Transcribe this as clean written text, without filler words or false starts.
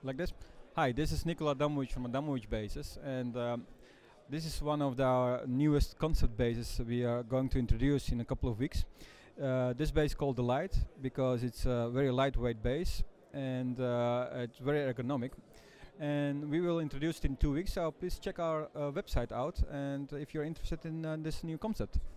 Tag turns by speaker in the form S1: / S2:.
S1: like this. Hi, this is Nikola Adamovic from Adamovic Bases, and this is one of our newest concept bases we are going to introduce in a couple of weeks. This base is called the Light because it's a very lightweight base and it's very ergonomic. And we will introduce it in 2 weeks, so please check our website out and if you're interested in this new concept.